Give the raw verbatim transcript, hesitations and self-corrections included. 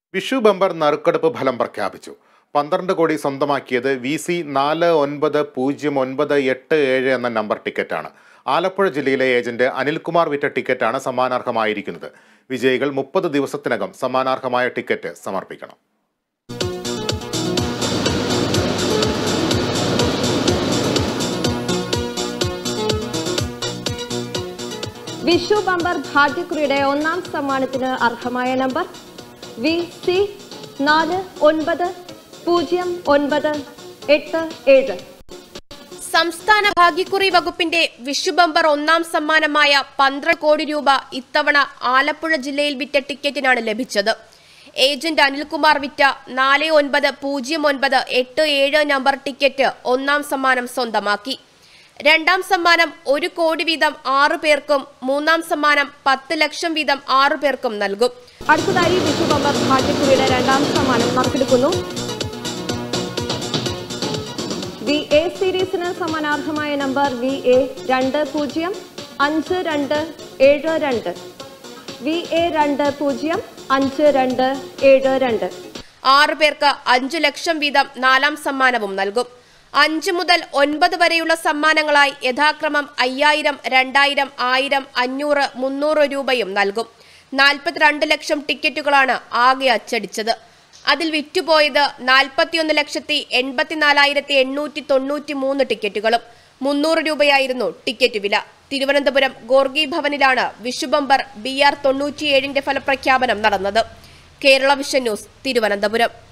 Vishu bumper നറുക്കെടുപ്പ് ഫലം പ്രഖ്യാപിച്ചു. പന്ത്രണ്ട് കോടി സ്വന്തമാക്കിയത് വി സി നാല് ഒൻപത് പൂജ്യം ഒൻപത് എട്ട് ഏഴ് എന്ന നമ്പർ ടിക്കറ്റാണ്. ആലപ്പുഴ ജില്ലയിലെ ഏജന്റ് അനിൽകുമാർ വിറ്റ ടിക്കറ്റാണ് സമ്മാനാർഹമായിരിക്കുന്നത്. വിജയികൾ മുപ്പത് ദിവസത്തിനകം സമ്മാനാർഹമായ ടിക്കറ്റ് സമർപ്പിക്കണം. വിഷു ബമ്പർ ഭാഗ്യക്കുറിയുടെ ഒന്നാം സമ്മാനത്തിന് അർഹമായ നമ്പർ വി സി നാല് ഒൻപത് പൂജ്യം ഒൻപത് എട്ട് ഏഴ്. സംസ്ഥാന ഭാഗ്യക്കുറി വകുപ്പിന്റെ വിഷു ബമ്പർ ഒന്നാം സമ്മാനമായ പന്ത്രണ്ട് കോടി രൂപ ഇത്തവണ ആലപ്പുഴ ജില്ലയിൽ വിറ്റ ടിക്കറ്റിനാണ് ലഭിച്ചത്. ഏജന്റ് അനിൽകുമാർ വിറ്റ നാല് ഒൻപത് പൂജ്യം ഒൻപത് എട്ട് ഏഴ് നമ്പർ ടിക്കറ്റ് ഒന്നാം സമ്മാനം സ്വന്തമാക്കി. രണ്ടാം സമ്മാനം ഒരു കോടി വീതം ആറു പേർക്കും മൂന്നാം സമ്മാനം പത്ത് ലക്ഷം വീതം ആറു പേർക്കും നൽകും. അടുത്തതായി വിഷു ബമ്പർ ഭാഗ്യക്കുറിയുടെ രണ്ടാം സമ്മാനം നറുക്കെടുക്കുന്നു. വി എ സീരീസിന് സമ്മാനാർഹമായ നമ്പർ വി എ രണ്ട് പൂജ്യം അഞ്ച് രണ്ട് ഏഴ് രണ്ട്. വി എ രണ്ട് പൂജ്യം അഞ്ച് രണ്ട് ഏഴ് രണ്ട്. ആറു പേർക്ക് അഞ്ചു ലക്ഷം വീതം നാലാം സമ്മാനവും നൽകും. അഞ്ച് മുതൽ ഒൻപത് വരെയുള്ള സമ്മാനങ്ങളായി യഥാക്രമം അയ്യായിരം, രണ്ടായിരം, ആയിരം, അഞ്ഞൂറ്, മുന്നൂറ് രൂപയും നൽകും. നാൽപ്പത്തിരണ്ട് ലക്ഷം ടിക്കറ്റുകളാണ് ആകെ അച്ചടിച്ചത്. അതിൽ വിറ്റുപോയത് നാൽപ്പത്തിയൊന്ന് ലക്ഷത്തി എൺപത്തിനാലായിരത്തി എണ്ണൂറ്റി തൊണ്ണൂറ്റി മൂന്ന് ടിക്കറ്റുകളും. മുന്നൂറ് രൂപയായിരുന്നു ടിക്കറ്റ് വില. തിരുവനന്തപുരം ഗോർഗി ഭവനിലാണ് വിഷു ബമ്പർ ബി ആർ തൊണ്ണൂറ്റിയേഴിന്റെ ഫലപ്രഖ്യാപനം നടന്നത്. Kerala vision news, Thiruvananthapuram.